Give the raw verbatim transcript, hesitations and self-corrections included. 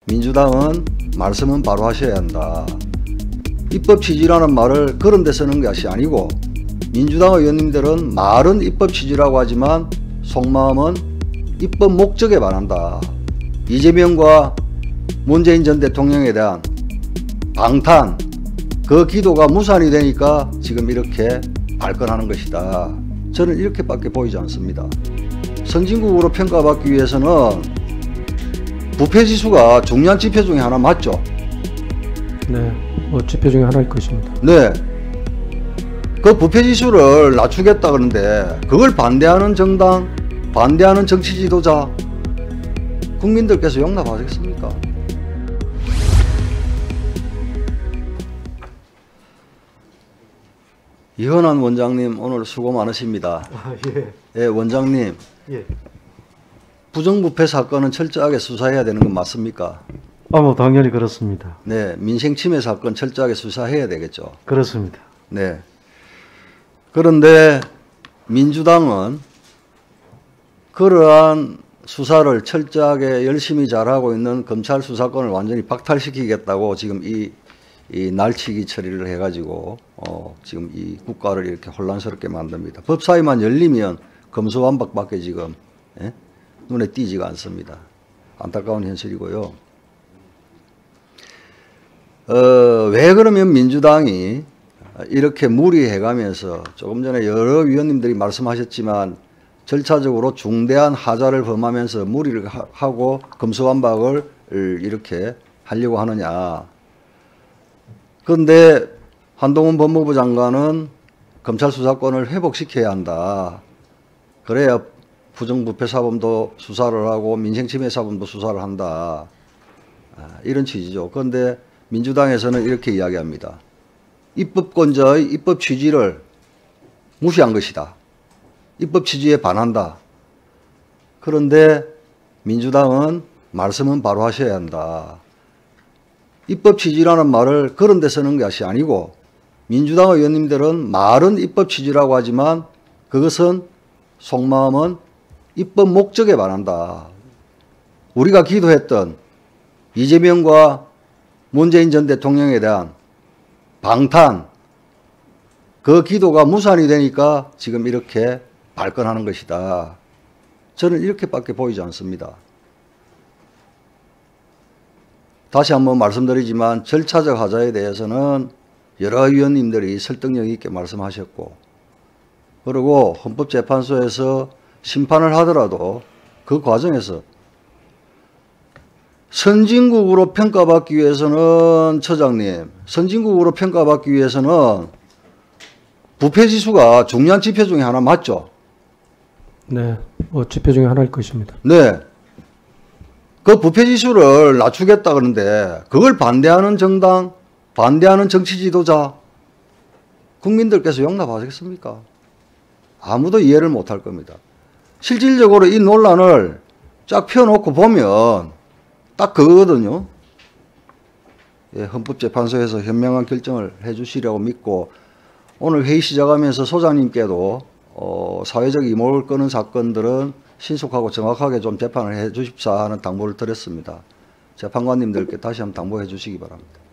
민주당은 말씀은 바로 하셔야 한다. 입법 취지라는 말을 그런 데 쓰는 것이 아니고, 민주당 의원님들은 말은 입법 취지라고 하지만 속마음은 입법 목적에 반한다. 이재명과 문재인 전 대통령에 대한 방탄, 그 기도가 무산이 되니까 지금 이렇게 발끈하는 것이다. 저는 이렇게밖에 보이지 않습니다. 선진국으로 평가받기 위해서는 부패지수가 중요한 지표 중에 하나 맞죠? 네, 뭐 지표 중에 하나일 것입니다. 네. 그 부패지수를 낮추겠다 그러는데 그걸 반대하는 정당, 반대하는 정치 지도자, 국민들께서 용납하시겠습니까? 이현안 원장님 오늘 수고 많으십니다. 아, 예. 예, 원장님. 예. 부정부패 사건은 철저하게 수사해야 되는 건 맞습니까? 아, 뭐 당연히 그렇습니다. 네, 민생침해 사건 철저하게 수사해야 되겠죠. 그렇습니다. 네. 그런데 민주당은 그러한 수사를 철저하게 열심히 잘하고 있는 검찰 수사권을 완전히 박탈시키겠다고 지금 이, 이 날치기 처리를 해가지고 어, 지금 이 국가를 이렇게 혼란스럽게 만듭니다. 법사위만 열리면 검수완박밖에 지금 예? 눈에 띄지가 않습니다. 안타까운 현실이고요. 어, 왜 그러면 민주당이 이렇게 무리해가면서 조금 전에 여러 위원님들이 말씀하셨지만 절차적으로 중대한 하자를 범하면서 무리를 하, 하고 검수완박을 이렇게 하려고 하느냐. 그런데 한동훈 법무부 장관은 검찰 수사권을 회복시켜야 한다. 그래야 부정부패 사범도 수사를 하고 민생침해 사범도 수사를 한다. 이런 취지죠. 그런데 민주당에서는 이렇게 이야기합니다. 입법권자의 입법 취지를 무시한 것이다. 입법 취지에 반한다. 그런데 민주당은 말씀은 바로 하셔야 한다. 입법 취지라는 말을 그런 데 쓰는 것이 아니고, 민주당 의원님들은 말은 입법 취지라고 하지만 그것은 속마음은 입법 목적에 반한다. 우리가 기도했던 이재명과 문재인 전 대통령에 대한 방탄, 그 기도가 무산이 되니까 지금 이렇게 발끈하는 것이다. 저는 이렇게밖에 보이지 않습니다. 다시 한번 말씀드리지만 절차적 하자에 대해서는 여러 의원님들이 설득력 있게 말씀하셨고, 그리고 헌법재판소에서 심판을 하더라도 그 과정에서 선진국으로 평가받기 위해서는, 처장님, 선진국으로 평가받기 위해서는 부패지수가 중요한 지표 중에 하나 맞죠? 네, 뭐 지표 중에 하나일 것입니다. 네. 그 부패지수를 낮추겠다 그러는데 그걸 반대하는 정당, 반대하는 정치 지도자, 국민들께서 용납하시겠습니까? 아무도 이해를 못할 겁니다. 실질적으로 이 논란을 쫙 펴놓고 보면 딱 그거거든요. 예, 헌법재판소에서 현명한 결정을 해주시려고 믿고, 오늘 회의 시작하면서 소장님께도 어, 사회적 이목을 끄는 사건들은 신속하고 정확하게 좀 재판을 해 주십사 하는 당부를 드렸습니다. 재판관님들께 다시 한번 당부해 주시기 바랍니다.